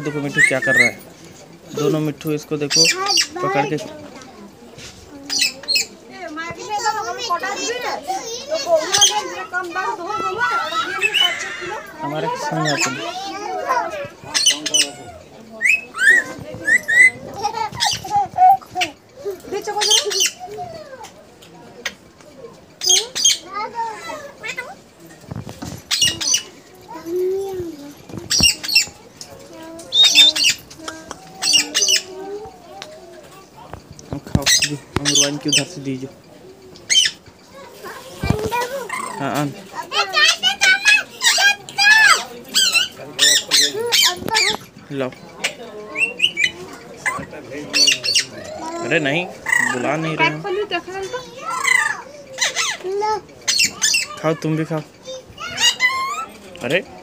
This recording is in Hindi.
देखो मिट्ठू क्या कर रहा है। दोनों मिट्ठू इसको देखो पकड़ के। हमारे संग आते हैं। खाओ जी, अमरवाइन की उधर से दीजिए। हाँ लो। अरे नहीं, बुला नहीं रहे हैं। खाओ, तुम भी खाओ। अरे